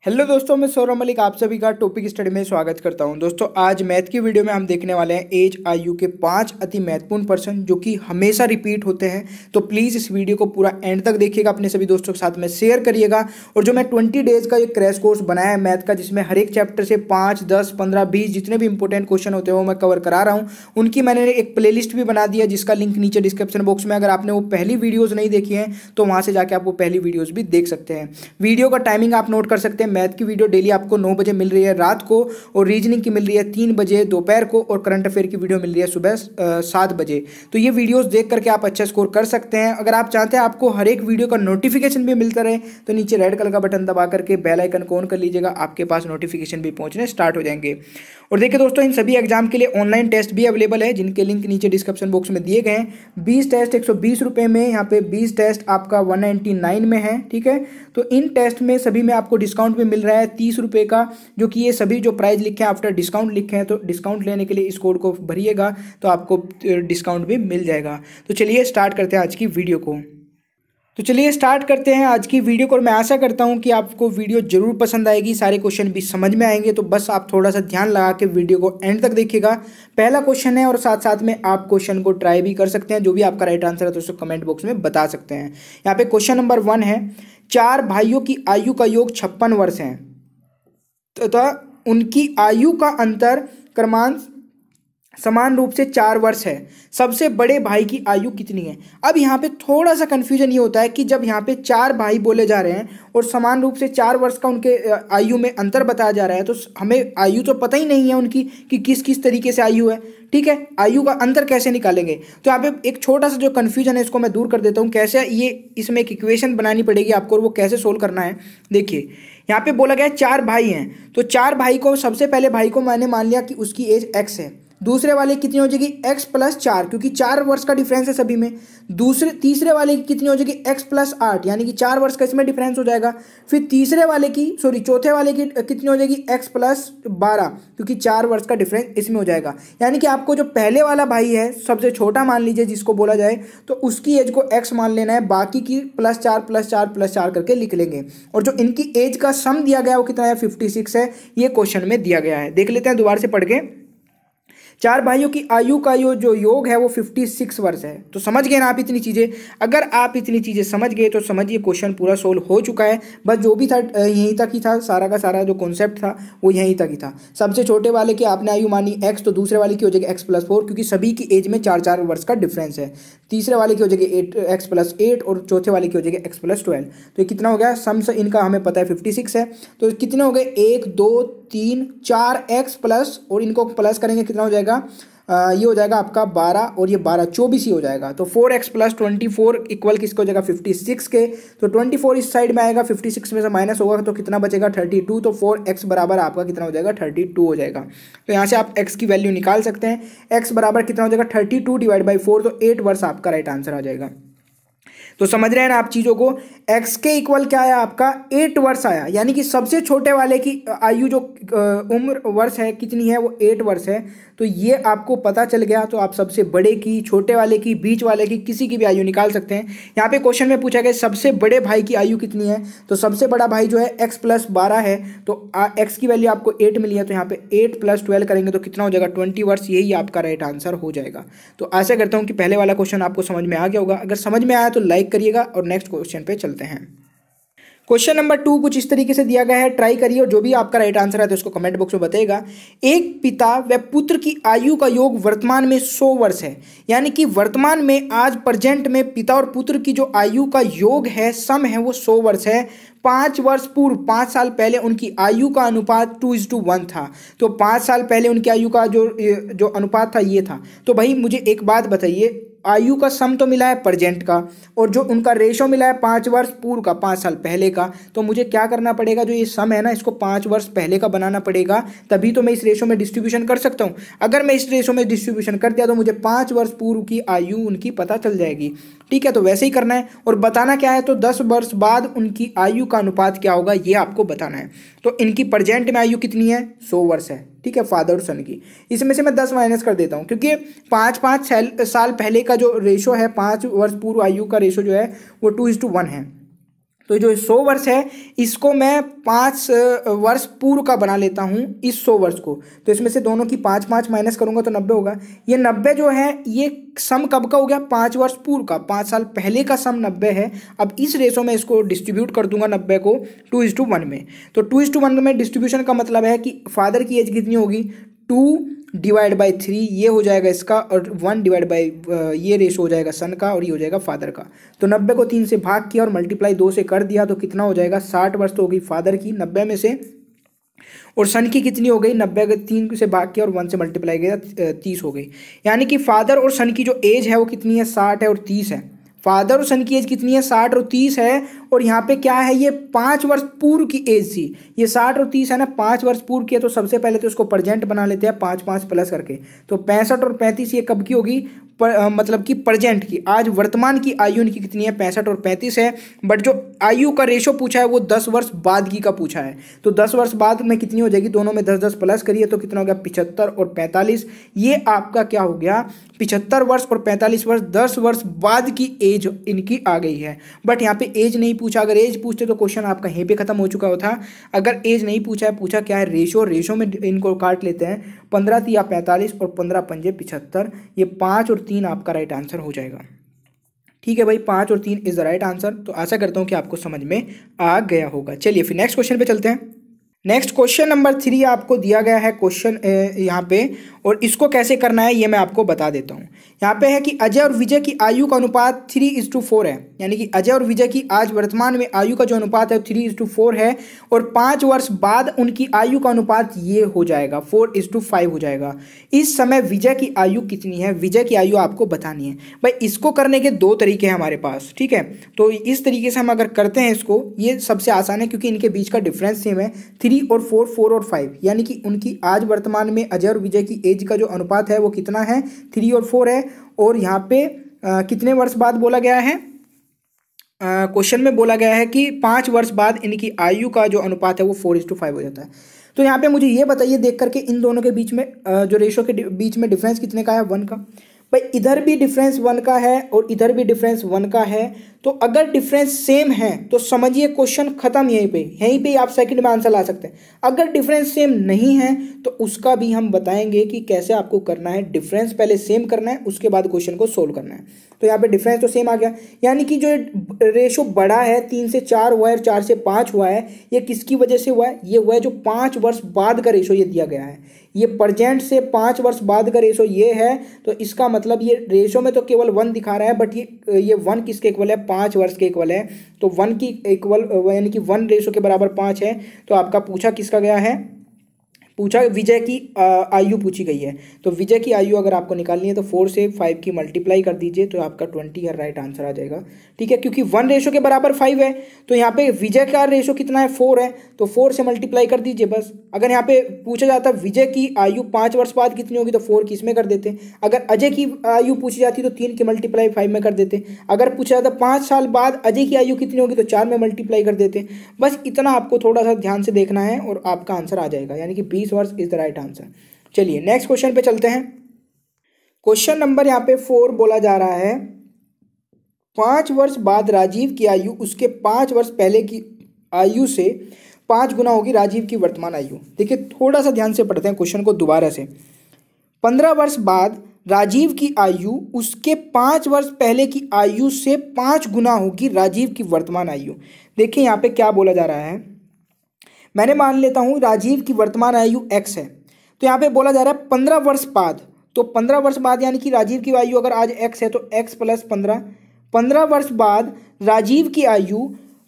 Hello दोस्तों, मैं सौरभ मलिक आप सभी का टॉपिक स्टडी में स्वागत करता हूं। दोस्तों, आज मैथ की वीडियो में हम देखने वाले हैं एज आयु के 5 अति महत्वपूर्ण प्रश्न जो कि हमेशा रिपीट होते हैं। तो प्लीज़ इस वीडियो को पूरा एंड तक देखिएगा, अपने सभी दोस्तों के साथ में शेयर करिएगा। और जो मैं 20 डेज का एक क्रैश कोर्स बनाया है मैथ का, जिसमें हर एक चैप्टर से 5, 10, 15, 20 जितने भी इंपॉर्टेंट क्वेश्चन होते हैं वो मैं कवर करा रहा हूँ। उनकी मैंने एक प्ले भी बना दिया जिसका लिंक नीचे डिस्क्रिप्शन बॉक्स में, अगर आपने वो पहली वीडियोज़ नहीं देखी हैं तो वहाँ से जाके आप वो पहली वीडियोज़ भी देख सकते हैं। वीडियो का टाइमिंग आप नोट कर सकते हैं। मैथ की वीडियो डेली आपको 9 बजे मिल रही है रात को, और रीजनिंग की मिल रही है 3 बजे दोपहर को, और करंट अफेयर की वीडियो मिल रही है सुबह 7 बजे। तो ये वीडियोस देख करके आप अच्छा स्कोर कर सकते हैं। अगर आप चाहते हैं आपको हर एक वीडियो का नोटिफिकेशन भी मिलता रहे तो नीचे रेड कलर का बटन दबा करके बेल आइकन को ऑन कर लीजिएगा, आपके पास नोटिफिकेशन भी पहुंचने स्टार्ट हो जाएंगे। और देखिए दोस्तों, इन सभी एग्जाम के लिए ऑनलाइन टेस्ट भी अवेलेबल है जिनके लिंक नीचे डिस्क्रिप्शन बॉक्स में दिए गए हैं। 20 टेस्ट 120 रुपये में, यहाँ पे 20 टेस्ट आपका 199 में है। ठीक है, तो इन टेस्ट में सभी में आपको डिस्काउंट भी मिल रहा है 30 रुपये का, जो कि ये सभी जो प्राइस लिखे हैं आफ्टर डिस्काउंट लिखे हैं। तो डिस्काउंट लेने के लिए इस कोड को भरिएगा तो आपको डिस्काउंट भी मिल जाएगा। तो चलिए स्टार्ट करते हैं आज की वीडियो को। तो चलिए स्टार्ट करते हैं आज की वीडियो को। और मैं आशा करता हूं कि आपको वीडियो जरूर पसंद आएगी, सारे क्वेश्चन भी समझ में आएंगे। तो बस आप थोड़ा सा ध्यान लगा के वीडियो को एंड तक देखिएगा। पहला क्वेश्चन है और साथ साथ में आप क्वेश्चन को ट्राई भी कर सकते हैं। जो भी आपका राइट आंसर है तो उसको कमेंट बॉक्स में बता सकते हैं। यहाँ पे क्वेश्चन नंबर 1 है, 4 भाइयों की आयु का योग 56 वर्ष है तथा उनकी आयु का अंतर क्रमांक समान रूप से 4 वर्ष है। सबसे बड़े भाई की आयु कितनी है? अब यहाँ पे थोड़ा सा कंफ्यूजन ये होता है कि जब यहाँ पे 4 भाई बोले जा रहे हैं और समान रूप से 4 वर्ष का उनके आयु में अंतर बताया जा रहा है, तो हमें आयु तो पता ही नहीं है उनकी कि किस किस तरीके से आयु है। ठीक है, आयु का अंतर कैसे निकालेंगे? तो यहाँ पे एक छोटा सा जो कन्फ्यूजन है इसको मैं दूर कर देता हूँ। कैसे ये, इसमें एक इक्वेशन बनानी पड़ेगी आपको और वो कैसे सोल्व करना है। देखिए, यहाँ पे बोला गया है 4 भाई हैं, तो 4 भाई को, सबसे पहले भाई को मैंने मान लिया कि उसकी एज x है। दूसरे वाले की कितनी हो जाएगी? x + 4, क्योंकि 4 वर्ष का डिफरेंस है सभी में। तीसरे वाले की कितनी हो जाएगी? x + 8, यानी कि 4 वर्ष का इसमें डिफरेंस हो जाएगा। फिर चौथे वाले की कितनी हो जाएगी? x + 12, क्योंकि 4 वर्ष का डिफरेंस इसमें हो जाएगा। यानी कि आपको जो पहले वाला भाई है, सबसे छोटा मान लीजिए जिसको बोला जाए, तो उसकी एज को x मान लेना है, बाकी की +4 +4 +4 करके लिख लेंगे। और जो इनकी एज का सम दिया गया है वो कितना है? 56 है। ये क्वेश्चन में दिया गया है। देख लेते हैं दोबारा से पढ़ के। 4 भाइयों की आयु का जो योग है वो 56 वर्ष है। तो समझ गए ना आप इतनी चीज़ें? अगर आप इतनी चीज़ें समझ गए तो समझिए क्वेश्चन पूरा सोल्व हो चुका है। बस जो भी था यहीं तक ही था, सारा का सारा जो कॉन्सेप्ट था वो यहीं तक ही था। सबसे छोटे वाले की आपने आयु मानी x, तो दूसरे वाले की हो जाएगी x + 4, क्योंकि सभी की एज में 4 वर्ष का डिफरेंस है। तीसरे वाले की हो जाएगी x + 8, और चौथे वाले की हो जाएगी x + 12। तो ये कितना हो गया? सम्स इनका हमें पता है 56 है। तो कितने हो गए? 1 2 3 4 x प्लस, और इनको प्लस करेंगे कितना हो जाएगा? ये हो जाएगा आपका 12, और ये 12 24 ही हो जाएगा। तो 4x + 24 इक्वल किसको हो जाएगा? 56 के। तो 24 इस साइड में आएगा, 56 में से माइनस होगा तो कितना बचेगा? 32। तो 4x बराबर आपका कितना हो जाएगा? 32 हो जाएगा। तो यहाँ से आप x की वैल्यू निकाल सकते हैं। x बराबर कितना हो जाएगा? 32 / 4, तो 8 वर्ष आपका राइट आंसर आ जाएगा। तो समझ रहे हैं ना आप चीज़ों को? x के इक्वल क्या आया आपका? 8 वर्ष आया। यानी कि सबसे छोटे वाले की आयु जो उम्र वर्ष है कितनी है? वो 8 वर्ष है। तो ये आपको पता चल गया। तो आप सबसे बड़े की, छोटे वाले की, बीच वाले की, किसी की भी आयु निकाल सकते हैं। यहाँ पे क्वेश्चन में पूछा गया सबसे बड़े भाई की आयु कितनी है? तो सबसे बड़ा भाई जो है x + 12 है, तो x की वैल्यू आपको 8 मिली है। तो यहाँ पे 8 + 12 करेंगे तो कितना हो जाएगा? 20 वर्ष। यही आपका राइट आंसर हो जाएगा। तो आशा करता हूँ कि पहले वाला क्वेश्चन आपको समझ में आ गया होगा। अगर समझ में आया तो लाइक करिएगा, और नेक्स्ट क्वेश्चन पे चलते हैं। क्वेश्चन नंबर 2 कुछ इस तरीके से दिया गया है, ट्राई करिए, और जो भी आपका राइट आंसर है तो उसको कमेंट बॉक्स में बताइएगा। एक पिता व पुत्र की आयु का योग वर्तमान में 100 वर्ष है। यानी कि वर्तमान में, आज प्रेजेंट में, पिता और पुत्र की जो आयु का योग है, सम है, वो 100 वर्ष है। 5 वर्ष पूर्व, 5 साल पहले उनकी आयु का अनुपात 2:1 था। तो 5 साल पहले उनकी आयु का जो अनुपात था ये था। तो भाई मुझे एक बात बताइए, आयु का सम तो मिला है प्रेजेंट का, और जो उनका रेशो मिला है 5 वर्ष पूर्व का, 5 साल पहले का। तो मुझे क्या करना पड़ेगा? जो ये सम है ना, इसको 5 वर्ष पहले का बनाना पड़ेगा, तभी तो मैं इस रेशो में डिस्ट्रीब्यूशन कर सकता हूँ। अगर मैं इस रेशो में डिस्ट्रीब्यूशन कर दिया तो मुझे 5 वर्ष पूर्व की आयु उनकी पता चल जाएगी। ठीक है, तो वैसे ही करना है। और बताना क्या है? तो 10 वर्ष बाद उनकी आयु का अनुपात क्या होगा ये आपको बताना है। तो इनकी प्रेजेंट में आयु कितनी है? 100 वर्ष है। ठीक है, फादर और सन की। इसमें से मैं 10 माइनस कर देता हूँ, क्योंकि 5 साल पहले का जो रेशो है, 5 वर्ष पूर्व आयु का रेशो जो है वो 2:1 है। तो जो 100 वर्ष है इसको मैं 5 वर्ष पूर्व का बना लेता हूँ इस 100 वर्ष को। तो इसमें से दोनों की 5 5 माइनस करूँगा तो 90 होगा। ये 90 जो है ये सम कब का हो गया, 5 वर्ष पूर्व का, 5 साल पहले का सम 90 है। अब इस रेशो में इसको डिस्ट्रीब्यूट कर दूंगा 90 को 2:1 में। तो 2:1 में डिस्ट्रीब्यूशन का मतलब है कि फादर की एज कितनी होगी, 2/3 ये हो जाएगा इसका, और 1/, ये रेशो हो जाएगा सन का और ये हो जाएगा फादर का। तो 90 को 3 से भाग किया और मल्टीप्लाई 2 से कर दिया तो कितना हो जाएगा, 60 वर्ष तो हो गई फादर की 90 में से, और सन की कितनी हो गई, 90 को 3 से भाग किया और 1 से मल्टीप्लाई किया 30 हो गई। यानी कि फादर और सन की जो एज है वो कितनी है, 60 है और 30 है। फादर और सन की एज कितनी है, 60 और 30 है। और यहाँ पे क्या है, ये 5 वर्ष पूर्व की एज थी, ये 60 और 30 है ना, 5 वर्ष पूर्व की है। तो सबसे पहले तो इसको प्रेजेंट बना लेते हैं 5 5 प्लस करके। तो 65 और 35 ये कब की होगी, मतलब कि प्रेजेंट की, आज वर्तमान की आयु इनकी कितनी है, 65 और 35 है। बट जो आयु का रेशो पूछा है वो 10 वर्ष बाद की का पूछा है। तो 10 वर्ष बाद में कितनी हो जाएगी, दोनों में 10 10 प्लस करिए तो कितना हो गया, 75 और 45। ये आपका क्या हो गया, 75 वर्ष और 45 वर्ष, 10 वर्ष बाद की एज इनकी आ गई है। बट यहाँ पे एज नहीं पूछा, अगर एज पूछते तो क्वेश्चन आपका यहीं पे खत्म हो चुका होता। अगर एज नहीं पूछा है, पूछा क्या है, रेशो, रेशो में इनको काट लेते हैं, 15 या 45 और 15 पंजे 75, ये 5 और 3 आपका राइट आंसर हो जाएगा। ठीक है भाई, 5 और 3 इज द राइट आंसर। तो आशा करता हूँ कि आपको समझ में आ गया होगा। चलिए फिर नेक्स्ट क्वेश्चन पे चलते हैं। नेक्स्ट क्वेश्चन नंबर 3 आपको दिया गया है क्वेश्चन यहाँ पे, और इसको कैसे करना है ये मैं आपको बता देता हूँ। यहाँ पे है कि अजय और विजय की आयु का अनुपात 3:4 है। यानी कि अजय और विजय की आज वर्तमान में आयु का जो अनुपात है 3:4 है, और 5 वर्ष बाद उनकी आयु का अनुपात ये हो जाएगा 4:5 हो जाएगा। इस समय विजय की आयु कितनी है, विजय की आयु आपको बतानी है। भाई इसको करने के 2 तरीके हैं हमारे पास, ठीक है। तो इस तरीके से हम अगर करते हैं इसको, ये सबसे आसान है क्योंकि इनके बीच का डिफरेंस सेम है, 3 और 4, 4 और 5। यानी कि उनकी आज वर्तमान में अजय और विजय की एज का जो अनुपात है वो कितना है, 3 और 4 है। और यहाँ पे कितने वर्ष बाद बोला गया है, क्वेश्चन में बोला गया है कि 5 वर्ष बाद इनकी आयु का जो अनुपात है वो 4:5 हो जाता है। तो यहाँ पे मुझे ये बताइए देख करके, इन दोनों के बीच में जो रेशो के बीच में डिफरेंस कितने का है, 1 का। भाई इधर भी डिफरेंस 1 का है और इधर भी डिफरेंस 1 का है। तो अगर डिफरेंस सेम है तो समझिए क्वेश्चन खत्म, यहीं पे आप सेकंड में आंसर ला सकते हैं। अगर डिफरेंस सेम नहीं है तो उसका भी हम बताएंगे कि कैसे आपको करना है। डिफरेंस पहले सेम करना है, उसके बाद क्वेश्चन को सोल्व करना है। तो यहाँ पे डिफरेंस तो सेम आ गया, यानी कि जो रेशो बड़ा है 3 से 4 हुआ है, 4 से 5 हुआ है, ये किसकी वजह से हुआ है, ये हुआ है जो 5 वर्ष बाद का रेशो ये दिया गया है। ये प्रेजेंट से 5 वर्ष बाद का रेशो ये है। तो इसका मतलब ये रेशो में तो केवल 1 दिखा रहा है, बट ये 1 किसके इक्वल है, 5 वर्ष के इक्वल है। तो 1 की इक्वल यानी कि 1 रेशो के बराबर 5 है। तो आपका पूछा किसका गया है, पूछा विजय की आयु पूछी गई है। तो विजय की आयु अगर आपको निकालनी है तो 4 से 5 की मल्टीप्लाई कर दीजिए तो आपका 20 का राइट आंसर आ जाएगा। ठीक है, क्योंकि 1 रेशो के बराबर 5 है। तो यहाँ पे विजय का रेशो कितना है, 4 है, तो 4 से मल्टीप्लाई कर दीजिए बस। अगर यहाँ पे पूछा जाता विजय की आयु 5 वर्ष बाद कितनी होगी तो 4 की इसमें कर देते। अगर अजय की आयु पूछी जाती तो 3 की मल्टीप्लाई 5 में कर देते। अगर पूछा जाता 5 साल बाद अजय की आयु कितनी होगी तो 4 में मल्टीप्लाई कर देते। बस इतना आपको थोड़ा सा ध्यान से देखना है और आपका आंसर आ जाएगा, यानी कि 20 वर्ष इज द राइट आंसर। चलिए नेक्स्ट क्वेश्चन पे चलते हैं। क्वेश्चन नंबर यहाँ पे 4 बोला जा रहा है, 5 वर्ष बाद राजीव की आयु उसके 5 वर्ष पहले की आयु से 5 गुना होगी राजीव की वर्तमान आयु। देखिए थोड़ा सा ध्यान से पढ़ते हैं क्वेश्चन को दोबारा से। 15 वर्ष बाद राजीव की आयु उसके 5 वर्ष पहले की आयु से 5 गुना होगी राजीव की वर्तमान आयु। देखिए यहाँ पे क्या बोला जा रहा है, मैंने मान लेता हूं राजीव की वर्तमान आयु x है। तो यहाँ पे बोला जा रहा है 15 वर्ष बाद, तो 15 वर्ष बाद यानी कि राजीव की आयु अगर आज x है तो x प्लस 15। 15 वर्ष बाद राजीव की आयु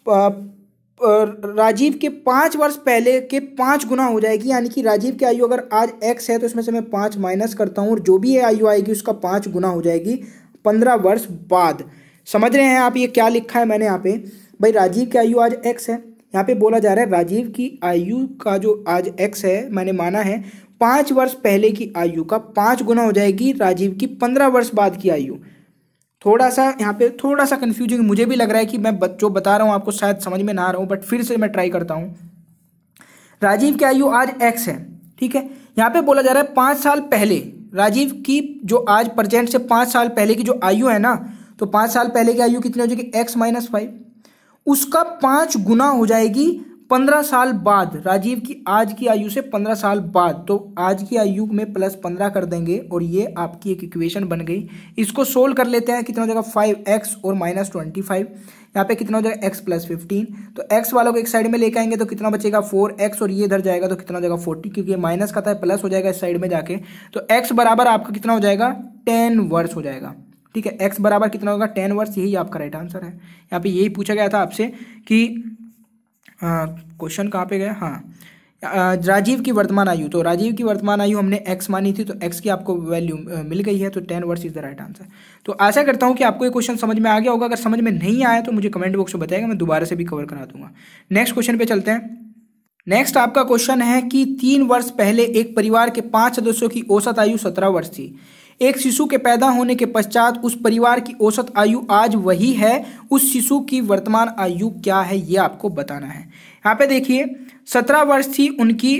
राजीव के 5 वर्ष पहले के 5 गुना हो जाएगी। यानी कि राजीव की आयु अगर आज x है तो इसमें से मैं 5 माइनस करता हूँ और जो भी ये आयु आएगी उसका 5 गुना हो जाएगी 15 वर्ष बाद। समझ रहे हैं आप ये क्या लिखा है मैंने यहाँ पे, भाई राजीव की आयु आज x है, यहाँ पे बोला जा रहा है राजीव की आयु का जो आज x है मैंने माना है 5 वर्ष पहले की आयु का 5 गुना हो जाएगी राजीव की 15 वर्ष बाद की आयु। थोड़ा सा यहाँ पे थोड़ा सा कंफ्यूजिंग मुझे भी लग रहा है कि मैं जो बता रहा हूँ आपको शायद समझ में ना आ रहा हूँ, बट फिर से मैं ट्राई करता हूँ। राजीव की आयु आज x है, ठीक है। यहाँ पे बोला जा रहा है 5 साल पहले राजीव की जो आज प्रेजेंट से 5 साल पहले की जो आयु है ना, तो 5 साल पहले की आयु कितनी हो जाएगी x - 5। उसका 5 गुना हो जाएगी 15 साल बाद। राजीव की आज की आयु से 15 साल बाद, तो आज की आयु में प्लस 15 कर देंगे और ये आपकी एक इक्वेशन बन गई। इसको सोल्व कर लेते हैं। कितना हो जाएगा 5x और माइनस 25। यहाँ पे कितना हो जाएगा x प्लस 15। तो x वालों को एक साइड में लेके आएंगे तो कितना बचेगा 4x और ये इधर जाएगा तो कितना हो जाएगा 40, क्योंकि ये माइनस का था प्लस हो जाएगा इस साइड में जाके। तो x बराबर आपका कितना हो जाएगा 10 वर्ष हो जाएगा। ठीक है, x बराबर कितना होगा 10 वर्ष। यही आपका राइट आंसर है। यहाँ पे यही पूछा गया था आपसे कि क्वेश्चन कहाँ पे गया, हाँ राजीव की वर्तमान आयु। तो राजीव की वर्तमान आयु हमने x मानी थी, तो x की आपको वैल्यू मिल गई है, तो 10 वर्ष इज द राइट आंसर। तो आशा करता हूँ कि आपको ये क्वेश्चन समझ में आ गया होगा। अगर समझ में नहीं आया तो मुझे कमेंट बॉक्स में बताएगा, मैं दोबारा से भी कवर करा दूंगा। नेक्स्ट क्वेश्चन पे चलते हैं। नेक्स्ट आपका क्वेश्चन है कि 3 वर्ष पहले एक परिवार के 5 सदस्यों की औसत आयु 17 वर्ष थी। एक शिशु के पैदा होने के पश्चात उस परिवार की औसत आयु आज वही है, उस शिशु की वर्तमान आयु क्या है, ये आपको बताना है। यहाँ पे देखिए 17 वर्ष थी उनकी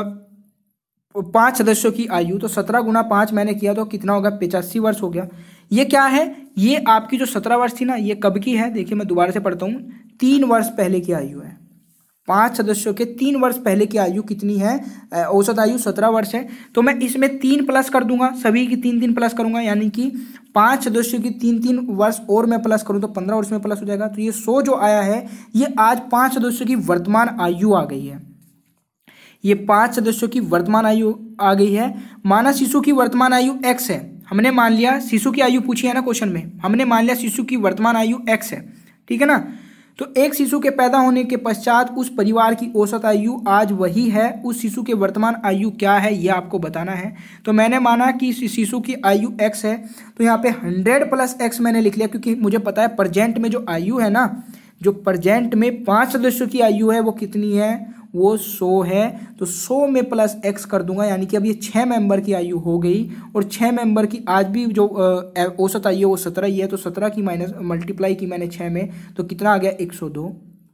5 सदस्यों की आयु, तो 17 गुना 5 मैंने किया तो कितना होगा 85 वर्ष हो गया। ये क्या है, ये आपकी जो 17 वर्ष थी ना, ये कब की है, देखिए मैं दोबारा से पढ़ता हूँ। 3 वर्ष पहले की आयु है। 5 सदस्यों के 3 वर्ष पहले की आयु कितनी है, औसत आयु 17 वर्ष है। तो मैं इसमें 3 प्लस कर दूंगा, सभी की 3 प्लस करूंगा, यानी कि 5 सदस्यों की 3 वर्ष और मैं प्लस करूं तो 15 वर्ष में प्लस हो जाएगा। तो ये 100 जो आया है ये आज 5 सदस्यों की वर्तमान आयु आ गई है। ये 5 सदस्यों की वर्तमान आयु आ गई है। माना शिशु की वर्तमान आयु x है। हमने मान लिया शिशु की आयु पूछी है ना क्वेश्चन में, हमने मान लिया शिशु की वर्तमान आयु x है, ठीक है ना। तो एक शिशु के पैदा होने के पश्चात उस परिवार की औसत आयु आज वही है, उस शिशु के वर्तमान आयु क्या है ये आपको बताना है। तो मैंने माना कि शिशु की आयु x है, तो यहाँ पे 100 प्लस x मैंने लिख लिया, क्योंकि मुझे पता है प्रेजेंट में जो आयु है ना, जो प्रेजेंट में 5 सदस्यों की आयु है वो कितनी है, वो 100 है। तो 100 में प्लस x कर दूंगा, यानी कि अब ये 6 मेंबर की आयु हो गई, और 6 मेंबर की आज भी जो औसत आयु है वो 17 ही है। तो 17 की माइनस मल्टीप्लाई की मैंने 6 में, तो कितना आ गया 102।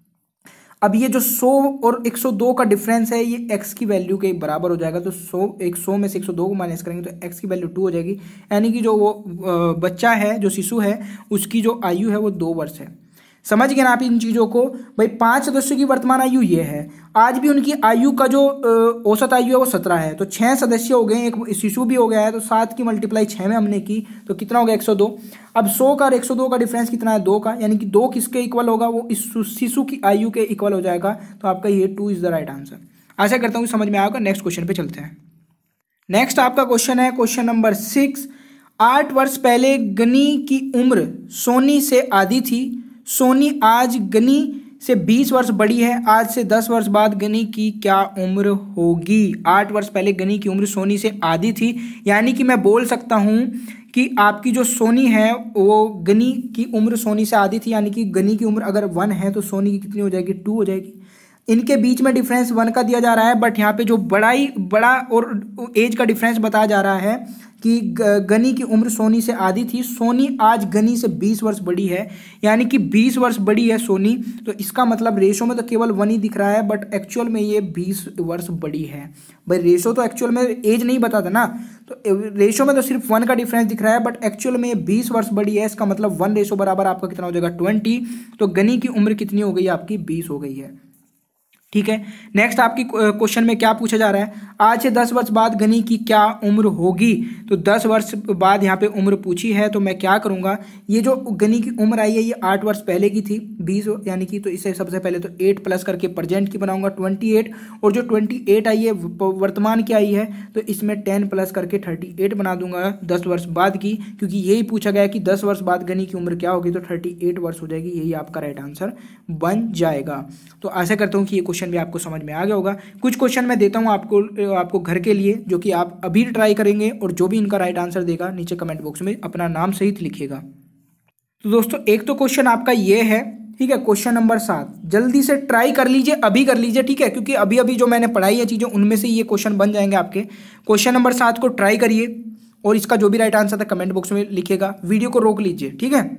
अब ये जो 100 और 102 का डिफरेंस है ये x की वैल्यू के बराबर हो जाएगा। तो 100 में से 102 को माइनस करेंगे तो x की वैल्यू 2 हो जाएगी, यानी कि जो वो बच्चा है, जो शिशु है, उसकी जो आयु है वो 2 वर्ष है। समझ गए ना आप इन चीज़ों को। भाई 5 सदस्यों की वर्तमान आयु ये है, आज भी उनकी आयु का जो औसत आयु है वो 17 है। तो 6 सदस्य हो गए, एक शिशु भी हो गया है, तो 7 की मल्टीप्लाई 6 में हमने की तो कितना हो गया 102। अब 100 का और 102 का डिफरेंस कितना है 2 का, यानी कि 2 किसके इक्वल होगा, वो इस शिशु की आयु के इक्वल हो जाएगा। तो आपका ये 2 इज द राइट आंसर। आशा करता हूँ समझ में आएगा। नेक्स्ट क्वेश्चन पे चलते हैं। नेक्स्ट आपका क्वेश्चन है क्वेश्चन नंबर 6। 8 वर्ष पहले गनी की उम्र सोनी से आधी थी। सोनी आज गनी से 20 वर्ष बड़ी है। आज से 10 वर्ष बाद गनी की क्या उम्र होगी। 8 वर्ष पहले गनी की उम्र सोनी से आधी थी, यानी कि मैं बोल सकता हूं कि आपकी जो सोनी है वो गनी की उम्र सोनी से आधी थी, यानी कि गनी की उम्र अगर 1 है तो सोनी की कितनी हो जाएगी 2 हो जाएगी। इनके बीच में डिफरेंस 1 का दिया जा रहा है, बट यहाँ पे जो बड़ा और एज का डिफरेंस बताया जा रहा है कि गनी की उम्र सोनी से आधी थी। सोनी आज गनी से 20 वर्ष बड़ी है, यानी कि 20 वर्ष बड़ी है सोनी। तो इसका मतलब रेशो में तो केवल 1 ही दिख रहा है, बट एक्चुअल में ये 20 वर्ष बड़ी है। भाई रेशो तो एक्चुअल में एज नहीं बताता ना, तो रेशो में तो सिर्फ 1 का डिफरेंस दिख रहा है, बट एक्चुअल में ये 20 वर्ष बड़ी है। इसका मतलब 1 रेशो बराबर आपका कितना हो जाएगा 20। तो गनी की उम्र कितनी हो गई आपकी 20 हो गई है, ठीक है। नेक्स्ट आपकी क्वेश्चन में क्या पूछा जा रहा है, आज से 10 वर्ष बाद गनी की क्या उम्र होगी। तो 10 वर्ष बाद यहाँ पे उम्र पूछी है, तो मैं क्या करूँगा, ये जो गनी की उम्र आई है ये 8 वर्ष पहले की थी 20, यानी कि तो इसे सबसे पहले तो 8 प्लस करके प्रेजेंट की बनाऊंगा 28, और जो 28 आई है वर्तमान की आई है, तो इसमें 10 प्लस करके 38 बना दूंगा 10 वर्ष बाद की, क्योंकि यही पूछा गया कि 10 वर्ष बाद गनी की उम्र क्या होगी। तो 38 वर्ष हो जाएगी, यही आपका राइट आंसर बन जाएगा। तो आशा करता हूँ कि ये क्वेश्चन भी आपको समझ में आ गया होगा। कुछ क्वेश्चन मैं देता हूं आपको घर के लिए, जो कि आप अभी ट्राई करेंगे, और जो भी इनका राइट आंसर देगा नीचे कमेंट बॉक्स में अपना नाम सहित लिखिएगा। तो दोस्तों एक तो क्वेश्चन आपका ये है, ठीक है, क्वेश्चन नंबर 7। जल्दी से ट्राई कर लीजिए, अभी कर लीजिए, ठीक है, क्योंकि अभी अभी जो मैंने पढ़ाई है चीजें उनमें से ये क्वेश्चन बन जाएंगे आपके। क्वेश्चन नंबर 7 को ट्राई करिए, और इसका जो भी राइट आंसर था कमेंट बॉक्स में लिखिएगा। वीडियो को रोक लीजिए, ठीक है।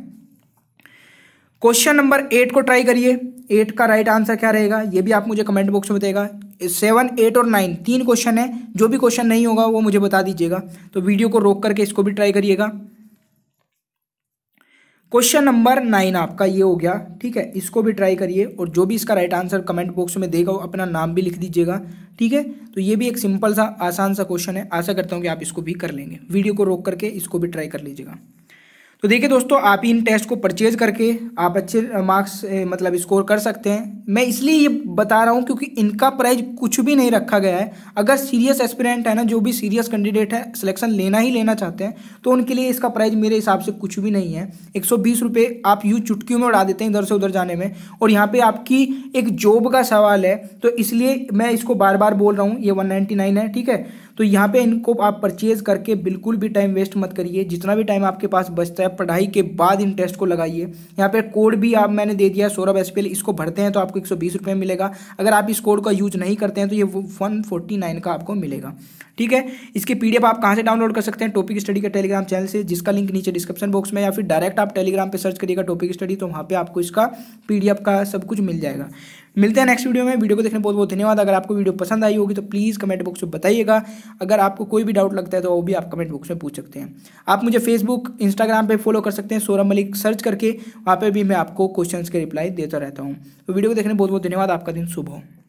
क्वेश्चन नंबर 8 को ट्राई करिए। 8 का राइट आंसर क्या रहेगा ये भी आप मुझे कमेंट बॉक्स में बताइएगा। 7, 8 और 9 3 क्वेश्चन है, जो भी क्वेश्चन नहीं होगा वो मुझे बता दीजिएगा। तो वीडियो को रोक करके इसको भी ट्राई करिएगा। क्वेश्चन नंबर 9 आपका ये हो गया, ठीक है। इसको भी ट्राई करिए और जो भी इसका राइट आंसर कमेंट बॉक्स में देगा वो अपना नाम भी लिख दीजिएगा, ठीक है। तो ये भी एक सिंपल सा आसान सा क्वेश्चन है, आशा करता हूँ कि आप इसको भी कर लेंगे। वीडियो को रोक करके इसको भी ट्राई कर लीजिएगा। तो देखिए दोस्तों, आप इन टेस्ट को परचेज करके आप अच्छे मार्क्स मतलब स्कोर कर सकते हैं। मैं इसलिए ये बता रहा हूँ क्योंकि इनका प्राइस कुछ भी नहीं रखा गया है। अगर सीरियस एस्पिरेंट है ना, जो भी सीरियस कैंडिडेट है, सिलेक्शन लेना ही लेना चाहते हैं, तो उनके लिए इसका प्राइस मेरे हिसाब से कुछ भी नहीं है। 120 रुपये आप यूँ चुटकियों में उड़ा देते हैं इधर से उधर जाने में, और यहाँ पे आपकी एक जॉब का सवाल है, तो इसलिए मैं इसको बार बार बोल रहा हूँ। ये 199 है, ठीक है। तो यहाँ पे इनको आप परचेज करके बिल्कुल भी टाइम वेस्ट मत करिए। जितना भी टाइम आपके पास बचता है पढ़ाई के बाद इन टेस्ट को लगाइए। यहाँ पे कोड भी आप मैंने दे दिया सौरभ SPL, इसको भरते हैं तो आपको 120 रुपये मिलेगा। अगर आप इस कोड का यूज नहीं करते हैं तो ये 149 का आपको मिलेगा, ठीक है। इसकी PDF आप कहाँ से डाउनलोड कर सकते हैं? टॉपिक स्टडी के टेलीग्राम चैनल से, जिसका लिंक नीचे डिस्क्रिप्शन बॉक्स में, या फिर डायरेक्ट आप टेलीग्राम पे सर्च करिएगा टॉपिक स्टडी, तो वहाँ पे आपको इसका PDF का सब कुछ मिल जाएगा। मिलते हैं नेक्स्ट वीडियो में। वीडियो को देखने बहुत बहुत धन्यवाद। अगर आपको वीडियो पसंद आई होगी तो प्लीज़ कमेंट बॉक्स में बताइएगा। अगर आपको कोई भी डाउट लगता है तो वो भी आप कमेंट बॉक्स में पूछ सकते हैं। आप मुझे फेसबुक इंस्टाग्राम पे फॉलो कर सकते हैं, सौरभ मलिक सर्च करके। वहाँ पे भी मैं आपको क्वेश्चंस के रिप्लाई देता रहता हूँ। तो वीडियो को देखने बहुत बहुत धन्यवाद। आपका दिन शुभ हो।